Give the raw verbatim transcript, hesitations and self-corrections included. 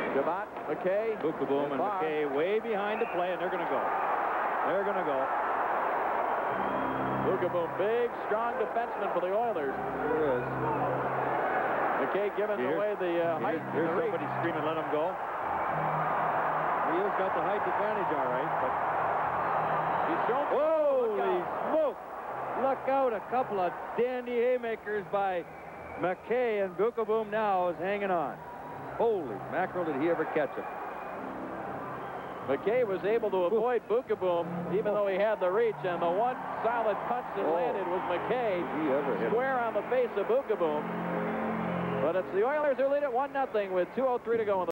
Devont, McKay, Beukeboom and McKay way behind the play, and they're going to go. They're going to go. Beukeboom, big, strong defenseman for the Oilers. There is. McKay giving Here's, away the uh, height. Here's, here's somebody screaming, let him go. Neal's got the height advantage, all right, but he's shown. Holy smoke! Look out, a couple of dandy haymakers by McKay, and Beukeboom now is hanging on. Holy mackerel, did he ever catch him? McKay was able to avoid Beukeboom, even though he had the reach, and the one solid punch that oh. landed was McKay. Did he ever hit square him? on the face of Beukeboom. But it's the Oilers who lead it one nothing with two oh three to go in the